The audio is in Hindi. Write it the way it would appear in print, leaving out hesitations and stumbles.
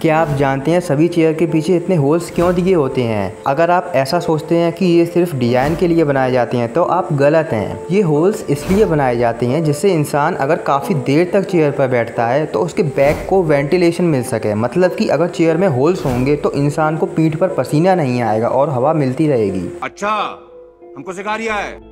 क्या आप जानते हैं सभी चेयर के पीछे इतने होल्स क्यों दिए होते हैं? अगर आप ऐसा सोचते हैं कि ये सिर्फ डिजाइन के लिए बनाए जाते हैं तो आप गलत हैं। ये होल्स इसलिए बनाए जाते हैं जिससे इंसान अगर काफ़ी देर तक चेयर पर बैठता है तो उसके बैक को वेंटिलेशन मिल सके। मतलब कि अगर चेयर में होल्स होंगे तो इंसान को पीठ पर पसीना नहीं आएगा और हवा मिलती रहेगी। अच्छा, हमको सिखा रिया है।